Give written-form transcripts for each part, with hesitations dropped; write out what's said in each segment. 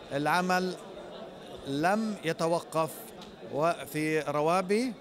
العمل لم يتوقف في روابي.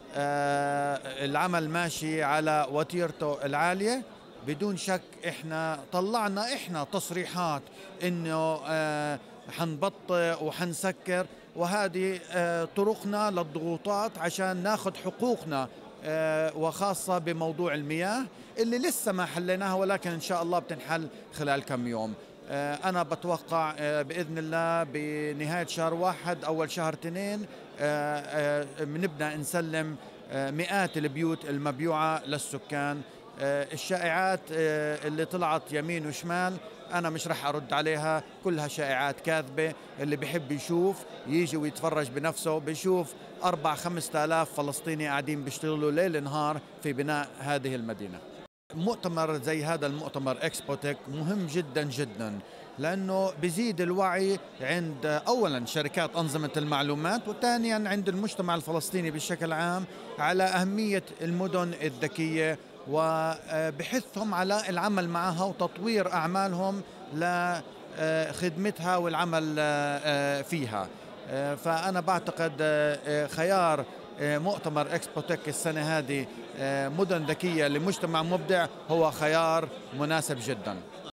العمل ماشي على وتيرته العالية بدون شك. احنا طلعنا تصريحات انه حنبطئ وحنسكر، وهذه طرقنا للضغوطات عشان ناخذ حقوقنا، وخاصة بموضوع المياه اللي لسه ما حليناها، ولكن إن شاء الله بتنحل خلال كم يوم. أنا بتوقع بإذن الله بنهاية شهر 1 أول شهر 2 بنبدأ نسلم مئات البيوت المبيوعة للسكان. الشائعات اللي طلعت يمين وشمال أنا مش رح أرد عليها، كلها شائعات كاذبة. اللي بيحب يشوف يجي ويتفرج بنفسه، بيشوف 4-5 آلاف فلسطيني قاعدين بيشتغلوا ليل نهار في بناء هذه المدينة. مؤتمر زي هذا المؤتمر إكسبوتك مهم جدا جدا، لأنه بيزيد الوعي عند أولا شركات أنظمة المعلومات، وثانيا عند المجتمع الفلسطيني بشكل عام على أهمية المدن الذكية، وبحثهم على العمل معها وتطوير أعمالهم لخدمتها والعمل فيها. فأنا بعتقد خيار مؤتمر إكسبوتك السنة هذه مدن ذكية لمجتمع مبدع هو خيار مناسب جدا.